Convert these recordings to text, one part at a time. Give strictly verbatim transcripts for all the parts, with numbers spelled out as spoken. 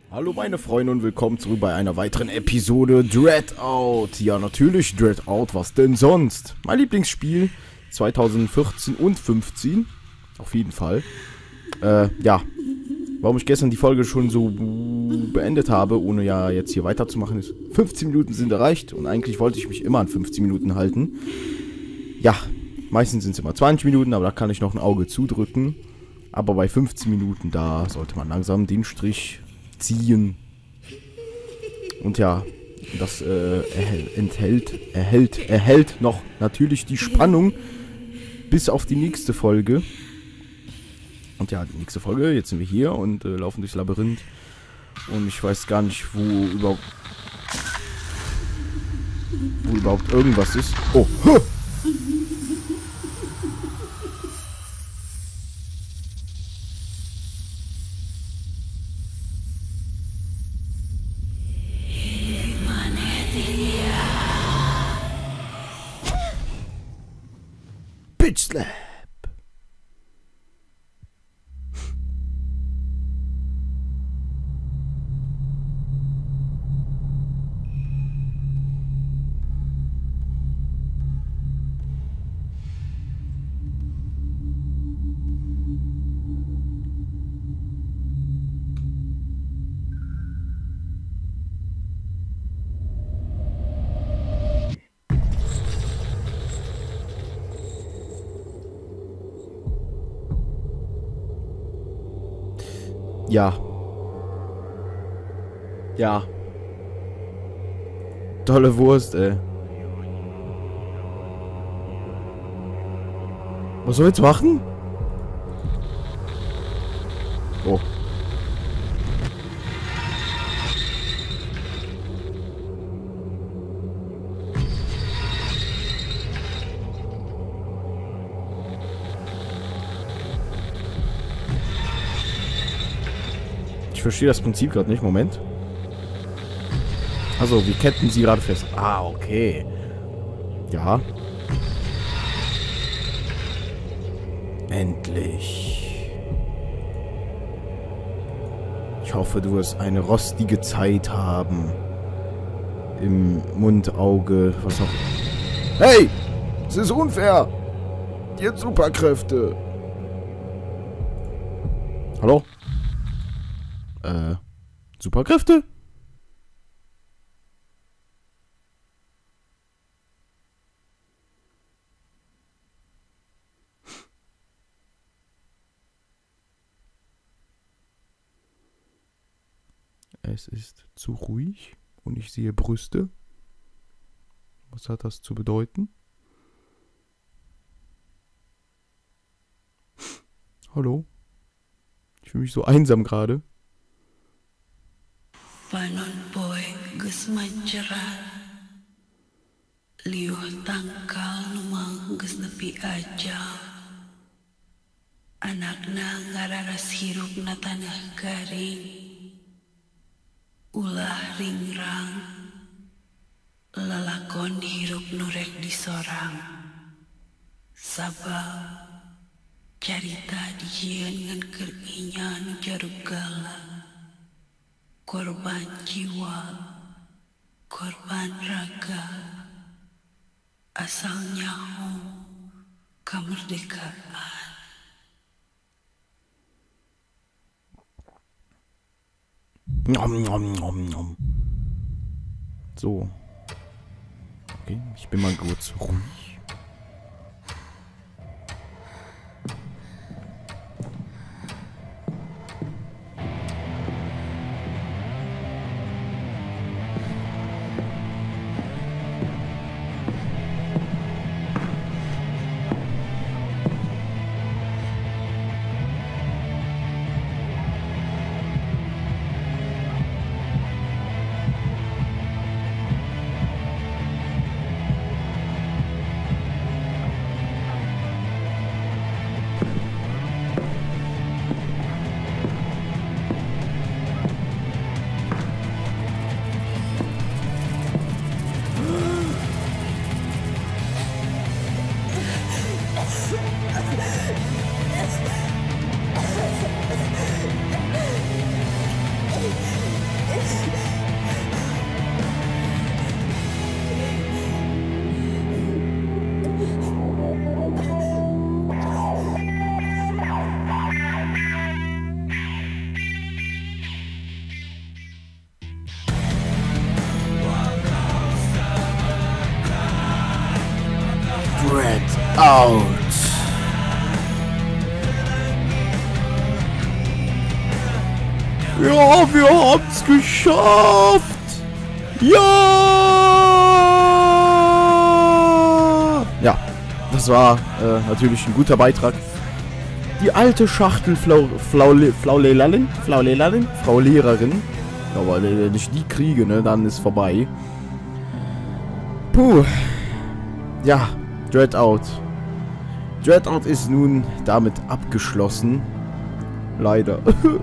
Hallo meine Freunde und willkommen zurück bei einer weiteren Episode Dreadout. Ja, natürlich Dreadout, was denn sonst? Mein Lieblingsspiel zweitausendvierzehn und fünfzehn, auf jeden Fall. Äh, ja, warum ich gestern die Folge schon so beendet habe, ohne ja jetzt hier weiterzumachen, ist, fünfzehn Minuten sind erreicht und eigentlich wollte ich mich immer an fünfzehn Minuten halten. Ja, meistens sind es immer zwanzig Minuten, aber da kann ich noch ein Auge zudrücken. Aber bei fünfzehn Minuten, da sollte man langsam den Strich ziehen. Und ja, das äh, enthält, erhält, erhält noch natürlich die Spannung bis auf die nächste Folge. Und ja, die nächste Folge, jetzt sind wir hier und äh, laufen durchs Labyrinth. Und ich weiß gar nicht, wo überhaupt, wo überhaupt irgendwas ist. Oh, huh! Bitch Slap. Ja. Ja. Tolle Wurst, ey. Was soll ich jetzt machen? Oh. Ich verstehe das Prinzip gerade nicht. Moment. Also, wir ketten sie gerade fest. Ah, okay. Ja. Endlich. Ich hoffe, du wirst eine rostige Zeit haben. Im Mund, Auge, was auch. Hey! Es ist unfair! Die hat Superkräfte. Hallo? Äh, Superkräfte? Es ist zu ruhig und ich sehe Brüste. Was hat das zu bedeuten? Hallo? Ich fühle mich so einsam gerade. Panon boy geus manceran liuh tangkal numang geus nepi ajal anakna ngararas hirup na tanah garing ulah ringrang lalakon hirup nurek disorang sabab carita dijieun ngan keringan jaruk galang korban jiwa, korban raga, asal nyaho kemerdekaan. Nom, nom, nom, nom. So. Okay, ich bin mal kurz ruhig. Out. Ja, wir haben's geschafft. Ja! Ja, das war äh, natürlich ein guter Beitrag. Die alte Schachtel Flau, Flau, Flau Lehrerin, Flau Lehrerin, Frau Lehrerin. Aber wenn ich die kriege, ne, dann ist vorbei. Puh. Ja, Dreadout. Dreadout ist nun damit abgeschlossen. Leider.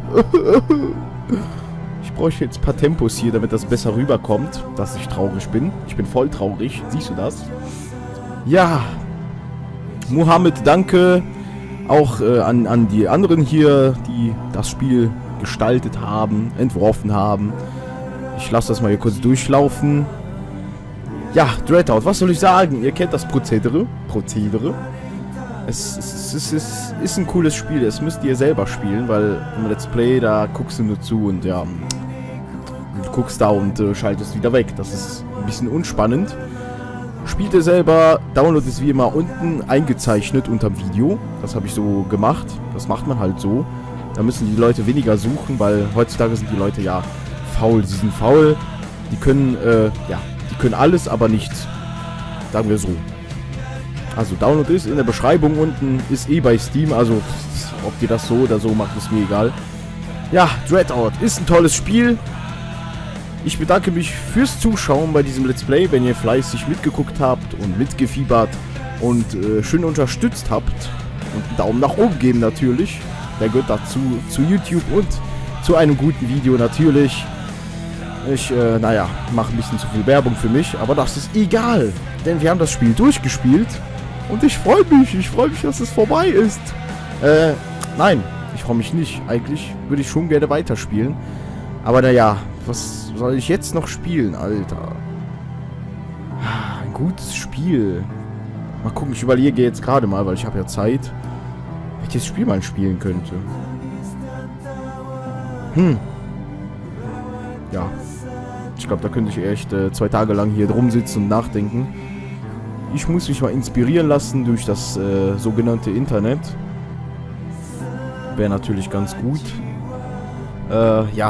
Ich bräuchte jetzt ein paar Tempos hier, damit das besser rüberkommt, dass ich traurig bin. Ich bin voll traurig. Siehst du das? Ja. Mohammed, danke. Auch äh, an, an die anderen hier, die das Spiel gestaltet haben, entworfen haben. Ich lasse das mal hier kurz durchlaufen. Ja, Dreadout, was soll ich sagen? Ihr kennt das Prozedere. Prozedere. Es, es, es, es ist ein cooles Spiel. Es müsst ihr selber spielen, weil im Let's Play, da guckst du nur zu und ja, du guckst da und äh, schaltest wieder weg. Das ist ein bisschen unspannend. Spielt ihr selber. Download ist wie immer unten eingezeichnet unterm Video. Das habe ich so gemacht. Das macht man halt so. Da müssen die Leute weniger suchen, weil heutzutage sind die Leute ja faul. Sie sind faul. Die können, äh, ja, die können alles, aber nichts. Sagen wir so. Also Download ist in der Beschreibung unten, ist eh bei Steam, also ob ihr das so oder so macht, ist mir egal. Ja, Dreadout ist ein tolles Spiel. Ich bedanke mich fürs Zuschauen bei diesem Let's Play, wenn ihr fleißig mitgeguckt habt und mitgefiebert und äh, schön unterstützt habt. Und einen Daumen nach oben geben natürlich. Der gehört dazu, zu YouTube und zu einem guten Video natürlich. Ich, äh, naja, mache ein bisschen zu viel Werbung für mich, aber das ist egal. Denn wir haben das Spiel durchgespielt. Und ich freue mich, ich freue mich, dass es vorbei ist. Äh, nein, ich freue mich nicht. Eigentlich würde ich schon gerne weiterspielen. Aber naja, was soll ich jetzt noch spielen, Alter? Ein gutes Spiel. Mal gucken, ich überlege jetzt gerade mal, weil ich habe ja Zeit, welches Spiel man spielen könnte. Hm. Ja. Ich glaube, da könnte ich echt äh, zwei Tage lang hier drum sitzen und nachdenken. Ich muss mich mal inspirieren lassen durch das äh, sogenannte Internet. Wäre natürlich ganz gut. Äh, ja.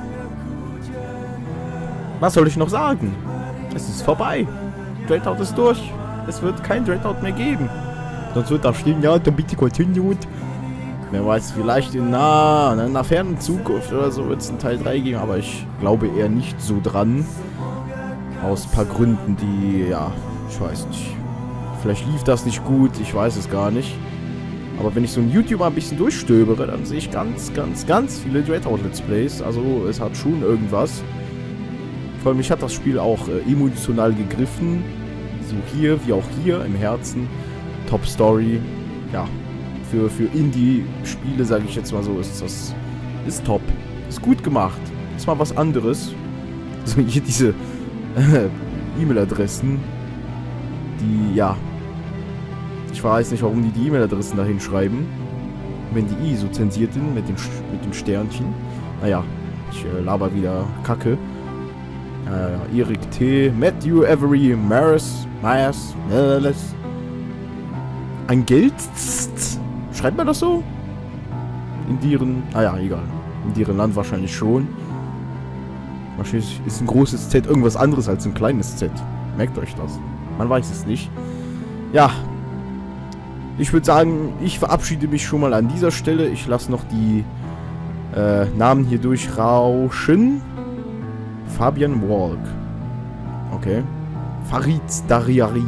Was soll ich noch sagen? Es ist vorbei. Dreadout ist durch. Es wird kein Dreadout mehr geben. Sonst wird da stehen, ja, the bitte continued. Wer weiß, vielleicht in nah, in einer fernen Zukunft oder so wird es einen Teil drei geben, aber ich glaube eher nicht so dran. Aus ein paar Gründen, die, ja, ich weiß nicht. Vielleicht lief das nicht gut, ich weiß es gar nicht. Aber wenn ich so ein YouTuber ein bisschen durchstöbere, dann sehe ich ganz, ganz, ganz viele Dreadout Let's Plays. Also es hat schon irgendwas. Vor allem mich hat das Spiel auch äh, emotional gegriffen. So hier, wie auch hier, im Herzen. Top Story. Ja, für, für Indie-Spiele, sage ich jetzt mal so, ist das ist top. Ist gut gemacht. Ist mal was anderes. So hier diese äh, E-Mail-Adressen. Die, ja. Ich weiß nicht, warum die die E-Mail-Adressen da hinschreiben. Wenn die I so zensiert sind mit dem, mit dem Sternchen. Naja, ich äh, laber wieder Kacke. Äh, Erik T. Matthew Avery Maris. Myers. Myers. Ein Geld? Schreibt man das so? In deren. Ah ja, egal. In deren Land wahrscheinlich schon. Wahrscheinlich ist ein großes Z irgendwas anderes als ein kleines Z. Merkt euch das. Man weiß es nicht. Ja. Ich würde sagen, ich verabschiede mich schon mal an dieser Stelle. Ich lasse noch die äh, Namen hier durchrauschen. Fabian Walk. Okay. Farid Dariari.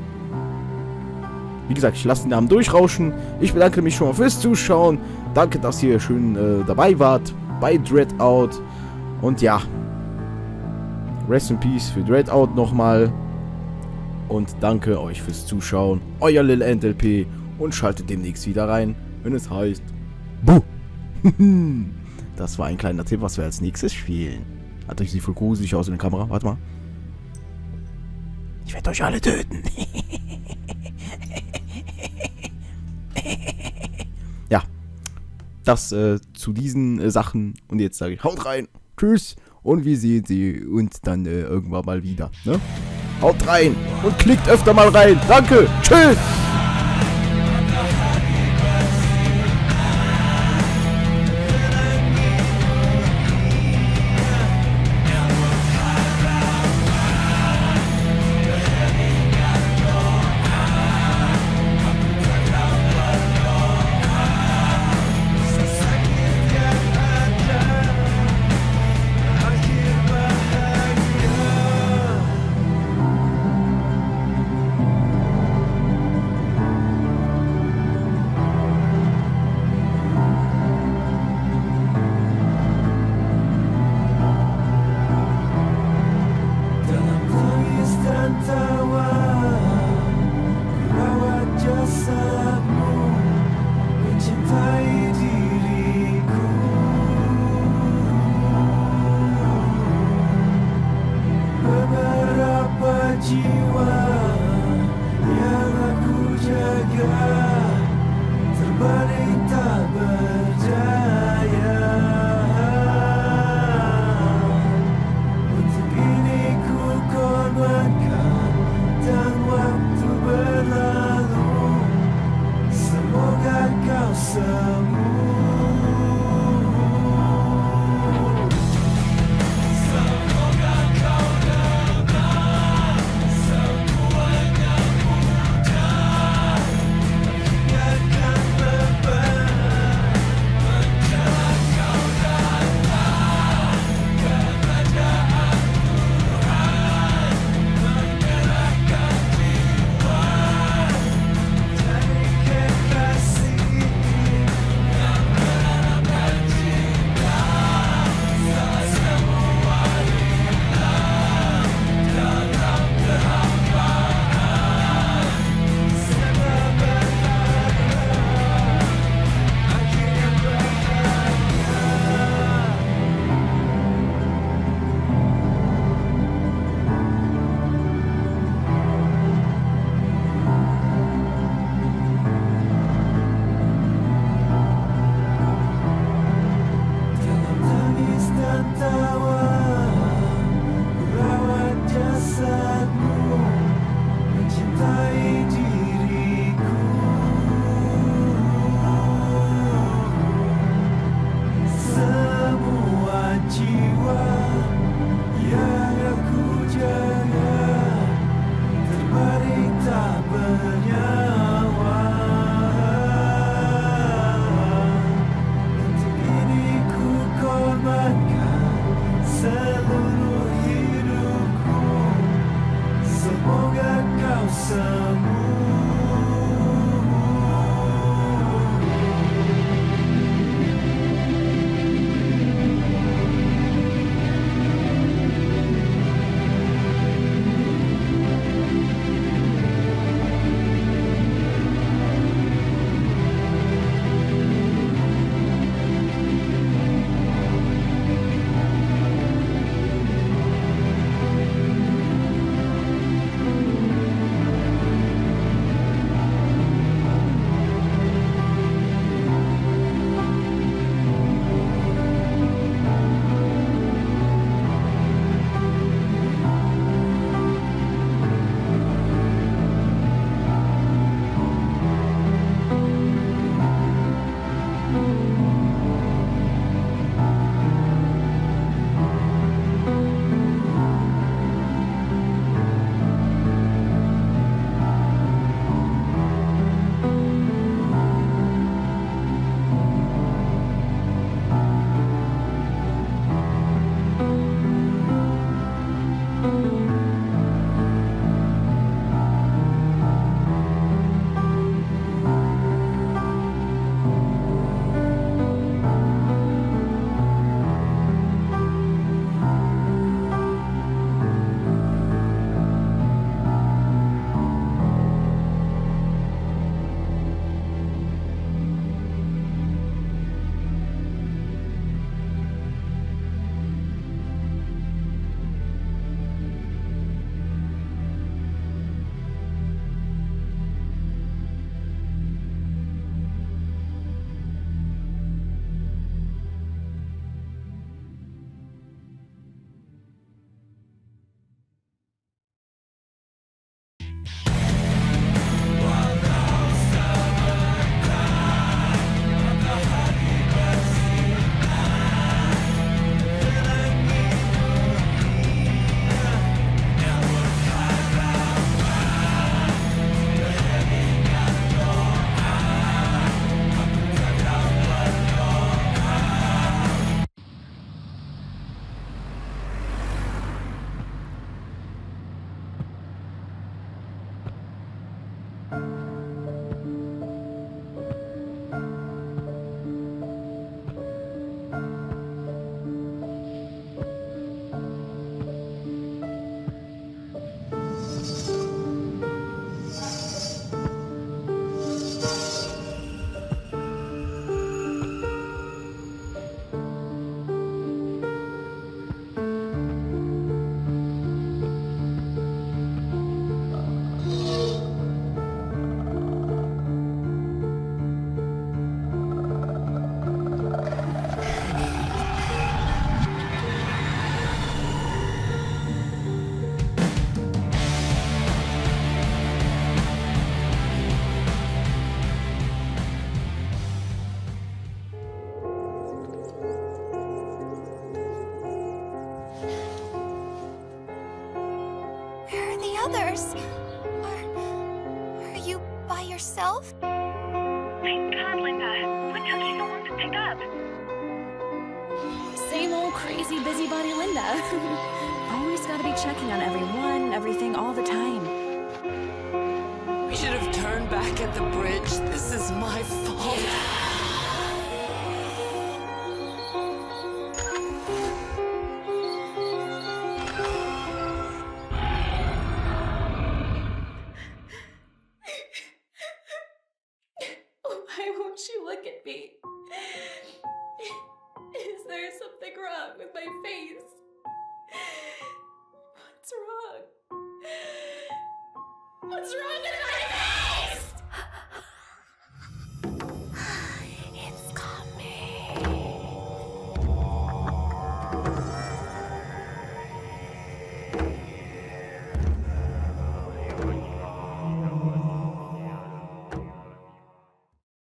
Wie gesagt, ich lasse den Namen durchrauschen. Ich bedanke mich schon mal fürs Zuschauen. Danke, dass ihr schön äh, dabei wart bei Dreadout. Und ja. Rest in Peace für Dreadout nochmal. Und danke euch fürs Zuschauen. Euer Lil N L P. Und schaltet demnächst wieder rein, wenn es heißt Buh. Das war ein kleiner Tipp, was wir als nächstes spielen. Hat euch sie voll gruselig aus in der Kamera? Warte mal. Ich werde euch alle töten. Ja. Das äh, zu diesen äh, Sachen. Und jetzt sage ich, haut rein. Tschüss. Und wir sehen sie uns dann äh, irgendwann mal wieder. Ne? Haut rein. Und klickt öfter mal rein. Danke. Tschüss. jiwa yang aku jaga terbalik tak berdaya. Untuk ini ku korbankan dan waktu berlalu. Semoga kau sembuh. Semoga kau lega. others? Are, are you by yourself? Thank God, Linda. What took you so long to pick up? Same old crazy busybody Linda. Always gotta be checking on everyone, everything, all the time. We should have turned back at the bridge. This is my fault. Why won't you look at me? Is there something wrong with my face?